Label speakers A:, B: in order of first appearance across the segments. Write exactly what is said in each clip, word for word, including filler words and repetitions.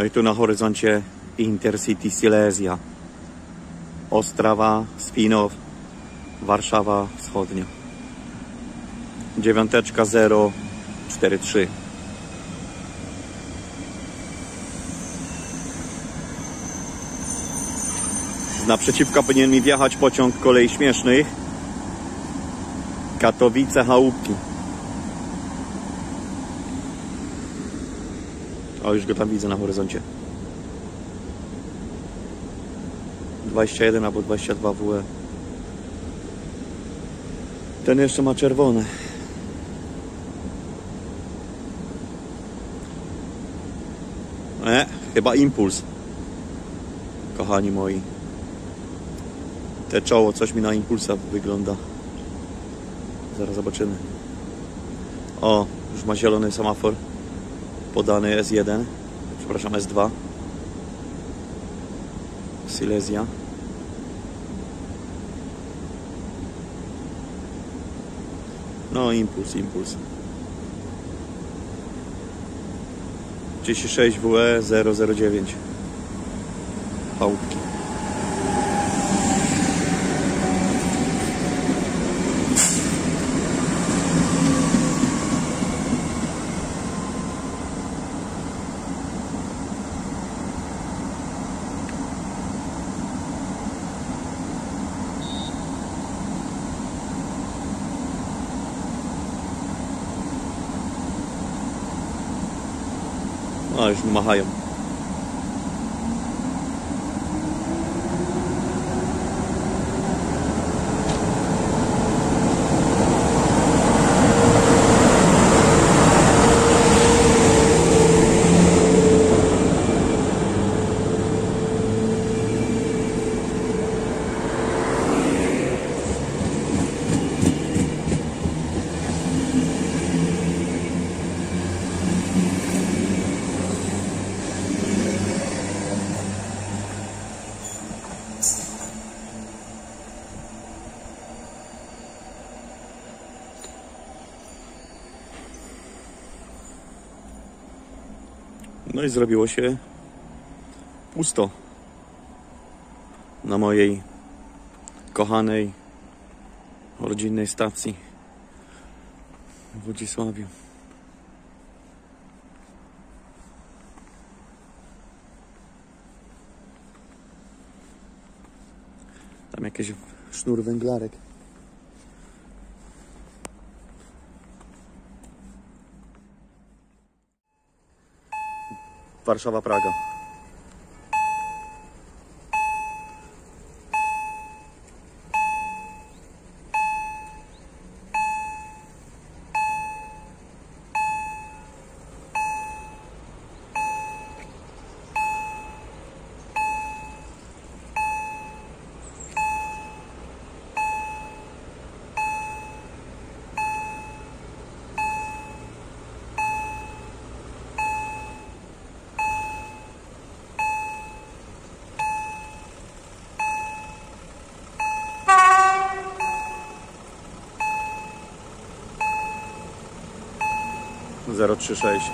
A: No i tu na horyzoncie Intercity Silesia, Ostrawa, Swinow, Warszawa Wschodnia. Dziewiąteczka zero cztery trzy. Z naprzeciwka powinien mi wjechać pociąg kolei śmiesznych Katowice Chałupki. O, już go tam widzę na horyzoncie. dwadzieścia jeden albo dwadzieścia dwa W E. Ten jeszcze ma czerwone. E, chyba impuls. Kochani moi. Te czoło coś mi na impulsa wygląda. Zaraz zobaczymy. O, już ma zielony semafor. Podany S jeden. Przepraszam, S dwa. Silesia. No, impuls, impuls. trzydzieści sześć W E zero zero dziewięć. Chałupki. A, już mi machają. No i zrobiło się pusto na mojej kochanej rodzinnej stacji w Wodzisławiu. Tam jakiś sznur węglarek. Warszawa, Praga. zero trzy sześć.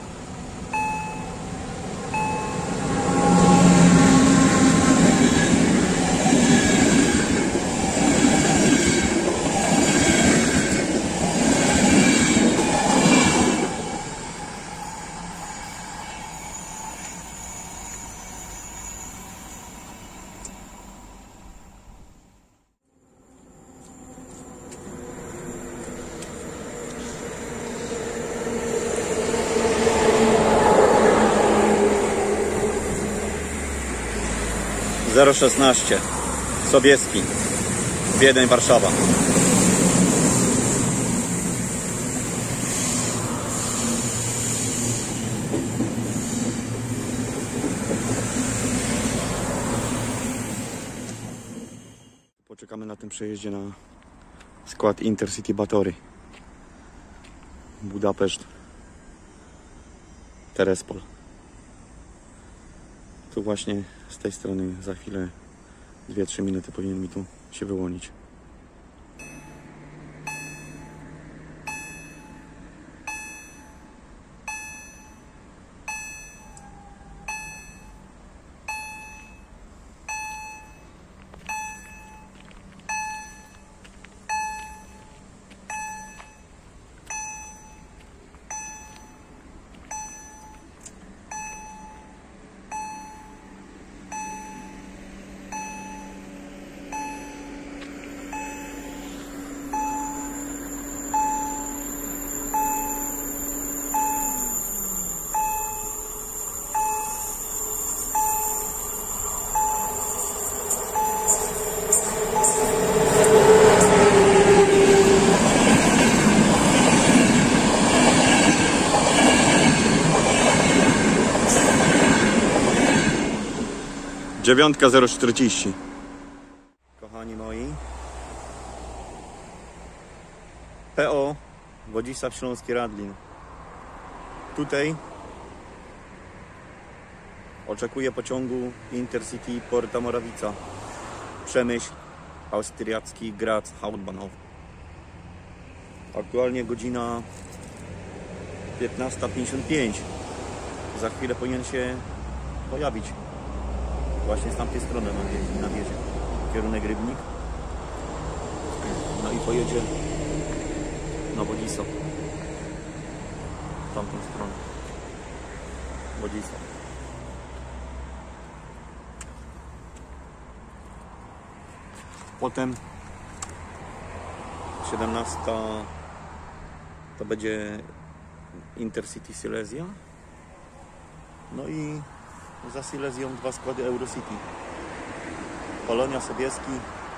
A: zero szesnaście. Sobieski. Wiedeń, Warszawa. Poczekamy na tym przejeździe na skład Intercity Batory. Budapeszt. Terespol. Tu właśnie z tej strony za chwilę dwie trzy minuty powinien mi tu się wyłonić. dziewiątka zero czterdzieści. Kochani moi, P O Wodzisław Śląski Radlin. Tutaj oczekuję pociągu Intercity Porta Morawica, Przemyśl, Austriacki, Graz, Hauptbahnhof. Aktualnie godzina piętnasta pięćdziesiąt pięć. Za chwilę powinien się pojawić właśnie z tamtej strony na wiezie, na wiezie. Kierunek Rybnik. No i pojedzie na Wodzisław. W tamtą stronę. Wodzisław. Potem siedemnasta to będzie Intercity Silesia. No i za Silesią dwa składy Eurocity. Polonia, Sobieski.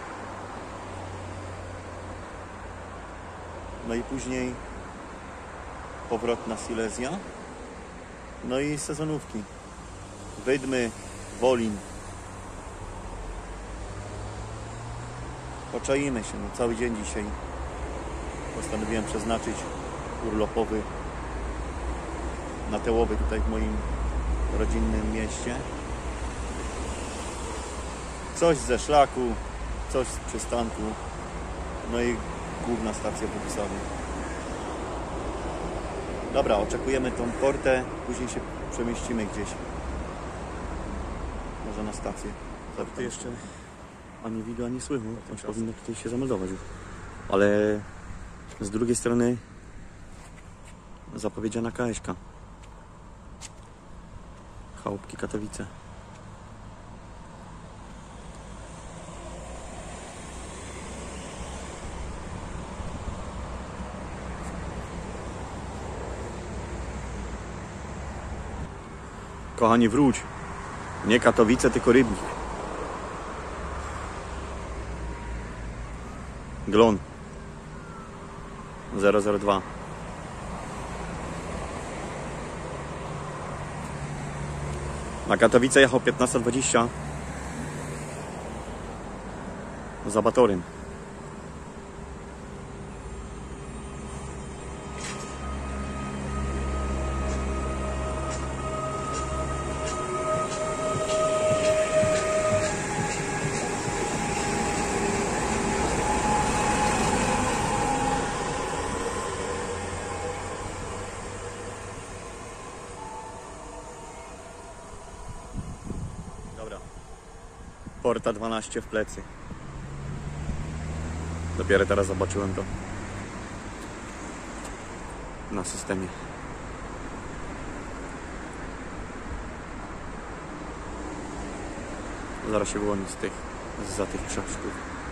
A: No i później powrotna Silesia. No i sezonówki. Wydmy, Wolin. Poczaimy się, no cały dzień dzisiaj postanowiłem przeznaczyć urlopowy na Tełowy tutaj w moim rodzinnym mieście. Coś ze szlaku, coś z przystanku, no i główna stacja w Władysławiu. Dobra, oczekujemy tą portę, później się przemieścimy gdzieś. Może na stację. To jeszcze ani widu, ani słychu. Już powinno tutaj się zameldować już. Ale z drugiej strony zapowiedziana K S K. Chałupki Katowice. Kochani, wróć. Nie Katowice, tylko Rybnik. Glon zero zero dwa. Na Katowice jechał piętnasta dwadzieścia za Batorym. Porta dwanaście w plecy. Dopiero teraz zobaczyłem to na systemie. Zaraz się wyłoni z tych, zza tych przeszkód.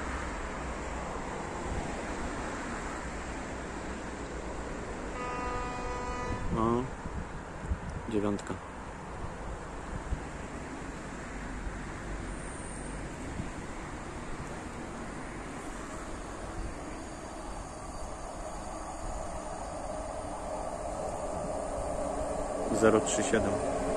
A: No, dziewiątka. zero trzy siedem.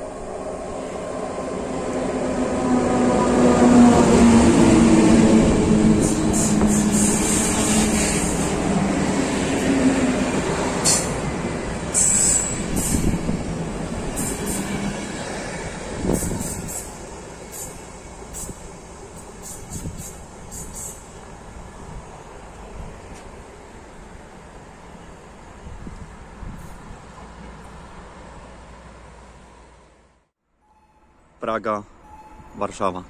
A: Praga, Warszawa.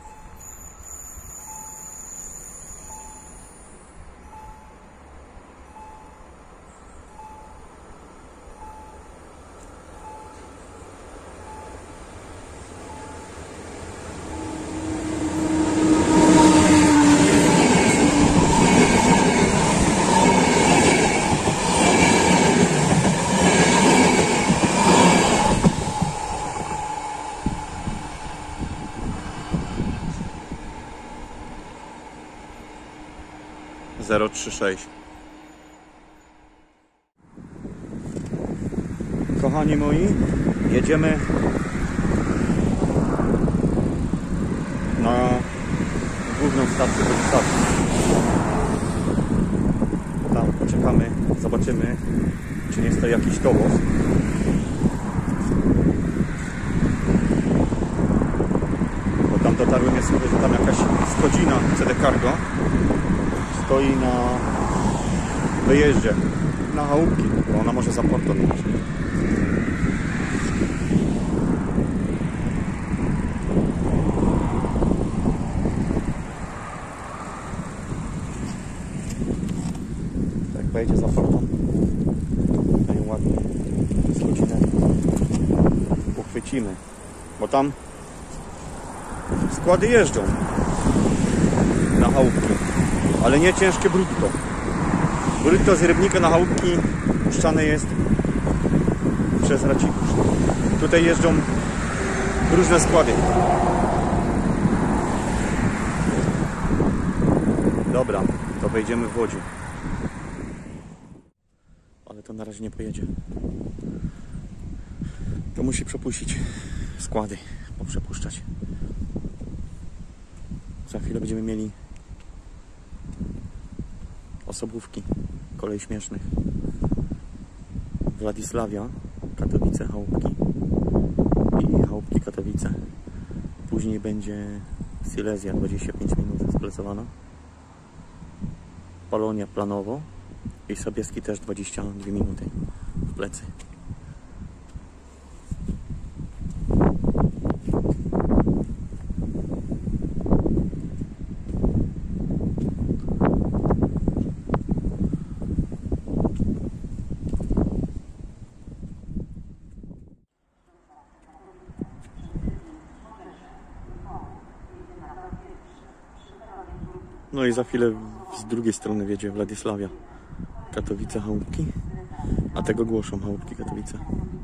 A: zero trzy sześć. Kochani moi, jedziemy
B: jedną stację do stacji. Tam poczekamy, zobaczymy, czy nie stoi jakiś towoz. Bo tam dotarły mnie słowy, że tam jakaś Skodzina C D Cargo stoi na wyjeździe na chałupki, bo ona może za portem mieć. Jak wejdzie za portą, to ją ładnie Skodzinę uchwycimy, bo tam składy jeżdżą na chałupki, ale nie ciężkie brutto. Brutto z Rybnika na chałupki puszczane jest przez Racibórz. Tutaj jeżdżą różne składy. Dobra, to wejdziemy w wodzie. Ale to na razie nie pojedzie. To musi przepuścić składy, poprzepuszczać. Za chwilę będziemy mieli osobówki kolei śmiesznych. Władysławia, Katowice, chałupki i chałupki Katowice. Później będzie Silesia dwadzieścia pięć minut splacowana. Polonia planowo i Sobieski też dwadzieścia dwie minuty w plecy. No i za chwilę z drugiej strony wiedzie Władysławia, Katowice, chałupki, a tego głoszą chałupki Katowice.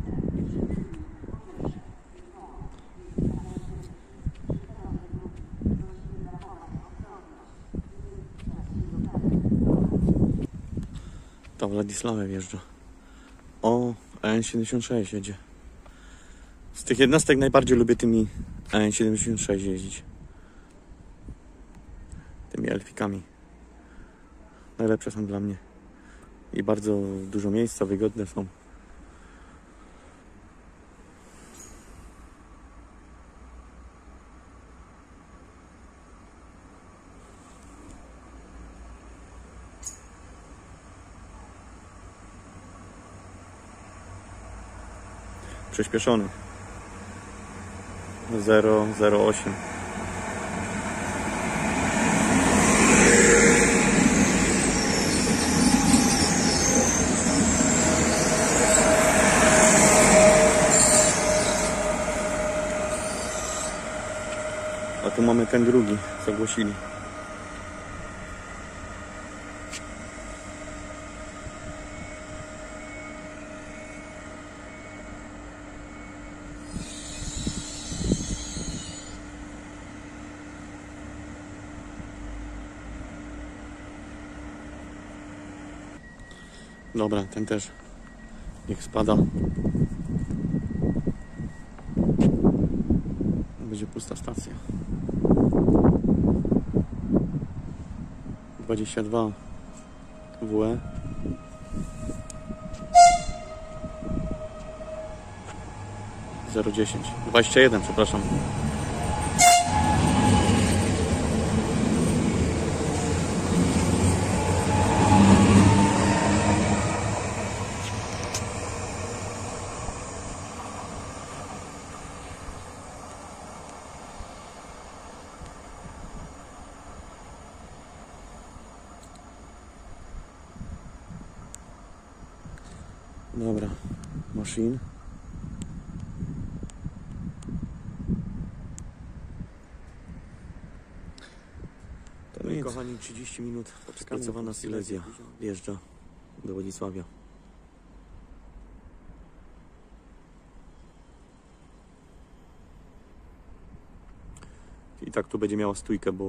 B: Ta Władysławia wjeżdża. O, A N siedemdziesiąt sześć jedzie. Z tych jednostek najbardziej lubię tymi A N siedemdziesiąt sześć jeździć. Tymi elfikami. Najlepsze są dla mnie. I bardzo dużo miejsca, wygodne są. Przyspieszony. zero zero osiem. A tu mamy ten drugi, co ogłosili. Dobra, ten też niech spada. Będzie pusta stacja. dwadzieścia dwa W E. zero dziesięć. dwadzieścia jeden, przepraszam. Dobra, maszyn. To nic. Kochani, trzydzieści minut spracowana Silesia wjeżdża do Władysławia. I tak tu będzie miała stójkę, bo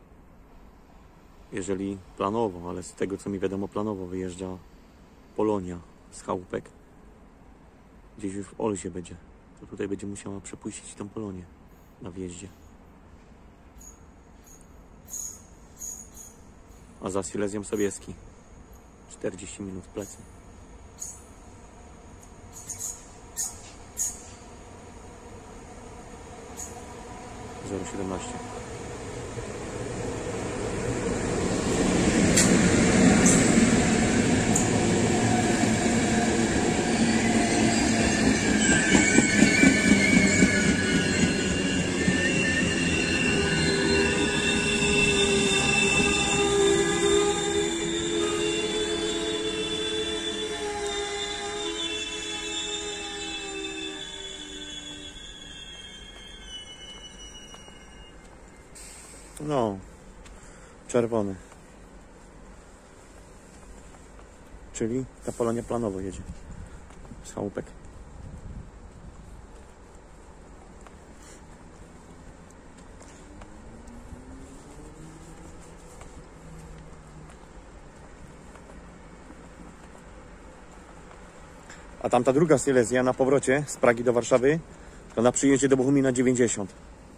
B: jeżeli planowo, ale z tego co mi wiadomo planowo wyjeżdża Polonia z chałupek, gdzieś już w Olzie będzie, to tutaj będzie musiała przepuścić tą Polonię na wjeździe. A za Silesią Sobieski czterdzieści minut w plecy. zero siedemnaście. No, czerwony. Czyli ta Polonia planowo jedzie z chałupek. A tamta druga Silesia na powrocie z Pragi do Warszawy, to na przyjeździe do Bochumia na dziewięćdziesiąt.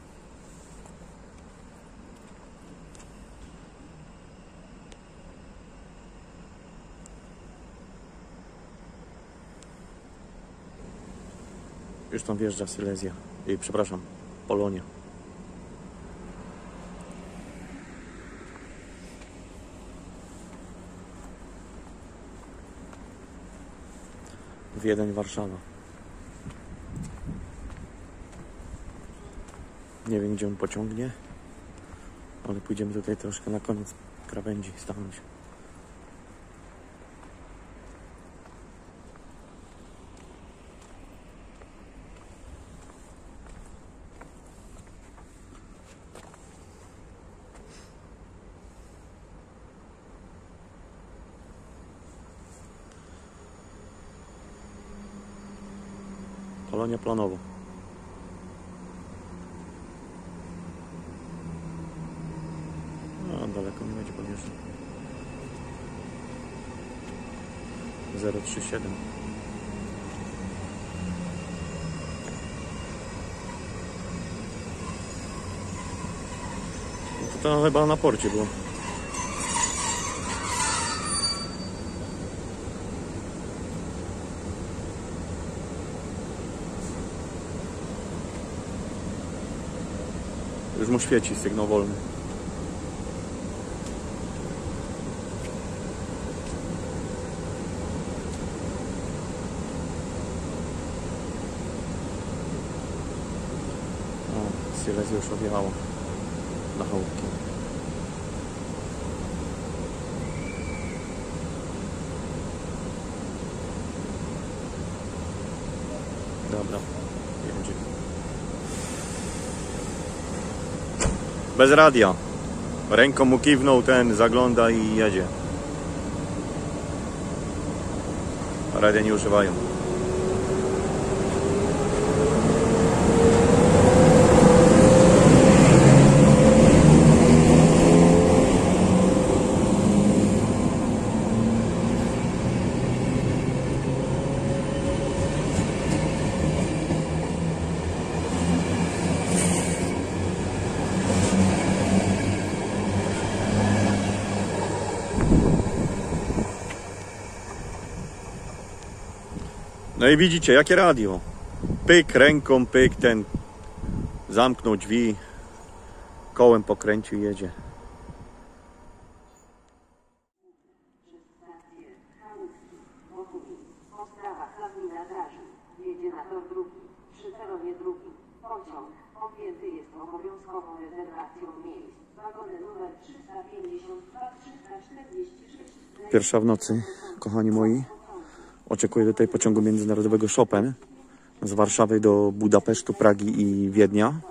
B: Już tam wjeżdża Silesia. I przepraszam, Polonia. Wiedeń, Warszawa. Nie wiem, gdzie on pociągnie, ale pójdziemy tutaj troszkę na koniec krawędzi stanąć. Polonia planowo. No, daleko nie będzie podjeżdżał. zero trzy siedem. No to, to chyba na porcie było. Już mu świeci sygnał wolny. O, Silesia już odjechało na chałupki. Dobra, jedzie. Bez radia. Ręką mu kiwnął, ten zagląda i jedzie. Radia nie używają. No i widzicie, jakie radio. Pyk ręką, pyk ten. Zamknął drzwi. Kołem pokręcił i jedzie.
C: Jedzie na tor drugi, przy peronie drugim. Pociąg objęty jest obowiązkową rezerwacją miejsc. Wagony numer trzysta pięćdziesiąt dwa trzysta czterdzieści sześć.
B: Pierwsza w nocy, kochani moi. Oczekuję tutaj pociągu międzynarodowego Chopin z Warszawy do Budapesztu, Pragi i Wiednia.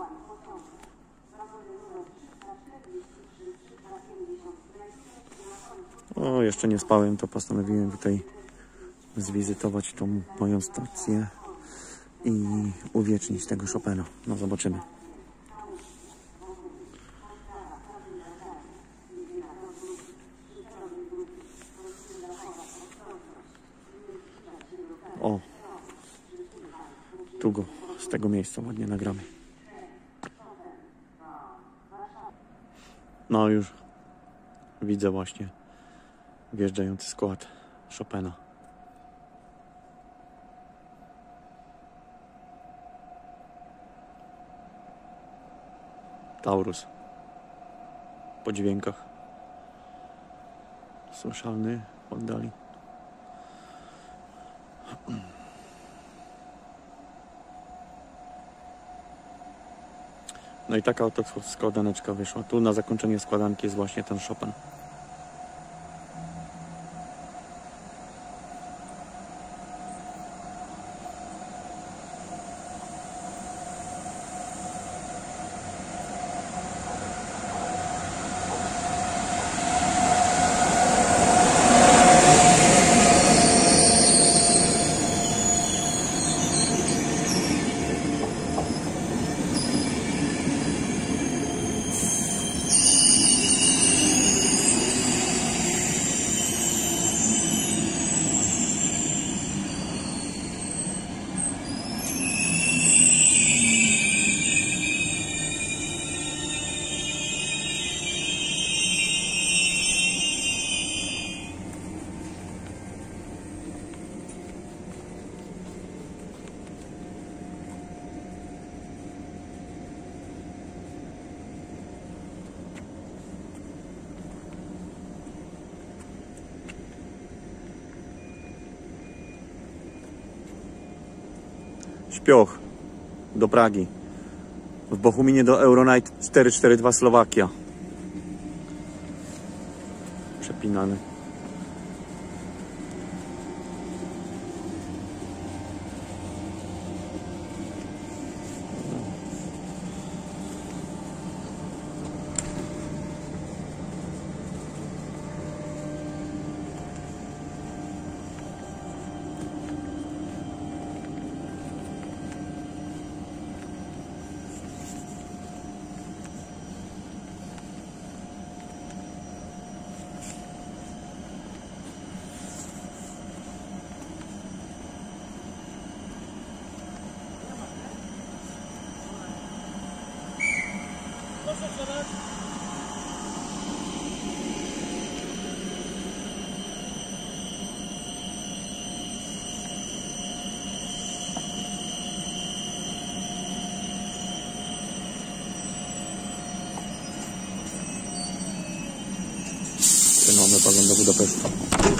B: O, jeszcze nie spałem, to postanowiłem tutaj zwizytować tą moją stację i uwiecznić tego Chopina. No zobaczymy. O, tu go, z tego miejsca ładnie nagramy. No już widzę właśnie wjeżdżający skład Chopina. Taurus po dźwiękach słyszalny w oddali. No i taka oto składaneczka wyszła. Tu na zakończenie składanki jest właśnie ten Chopin. Śpioch do Pragi. W Bochuminie do Euronight cztery cztery dwa Słowakia. Przepinany. Mamy pagon do Budapesztu.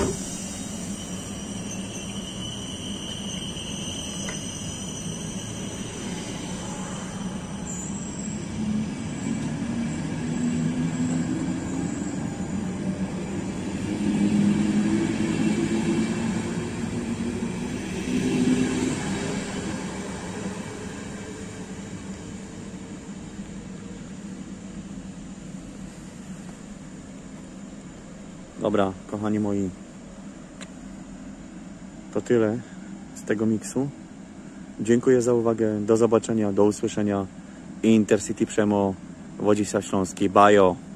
B: Dobra, kochani moi, to tyle z tego miksu. Dziękuję za uwagę, do zobaczenia, do usłyszenia. Intercity Przemo, Władysław Śląski, bajo!